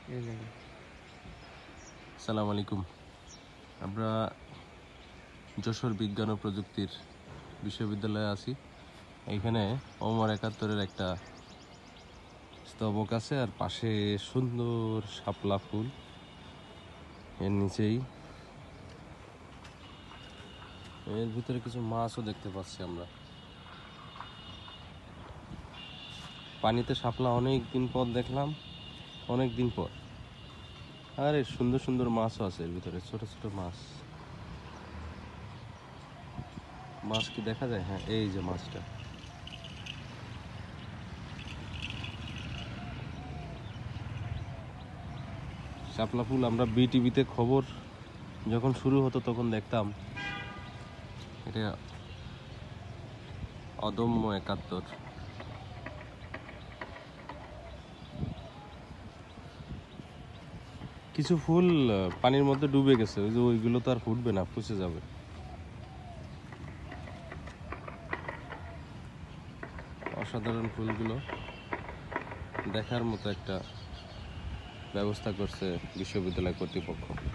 আসসালামু আলাইকুম। আমরা যশোর বিজ্ঞান ও প্রযুক্তির বিশ্ববিদ্যালয়ে আছি। এইখানে ওমর ৭১-এর একটা স্তবক আছে, আর পাশে সুন্দর শাপলা ফুল। এর নিচেই এর ভিতরে কিছু মাছও দেখতে পাচ্ছি আমরা। পানিতে শাপলা অনেক দিন পর দেখলাম, অনেক দিন পর। আরে সুন্দর সুন্দর মাছও আছে এর ভিতরে, ছোট ছোট মাছ। মাছ কি দেখা যায়? হ্যাঁ, এই যে মাছটা। শাপলা ফুল আমরা বিটিভিতে খবর যখন শুরু হতো তখন দেখতাম। এটা অদম্য ৭১। কিছু ফুল পানির মধ্যে ডুবে গেছে, ওই যে ওইগুলো তো আর ফুটবে না, পচে যাবে। অসাধারণ ফুলগুলো, দেখার মতো একটা ব্যবস্থা করছে বিশ্ববিদ্যালয় কর্তৃপক্ষ।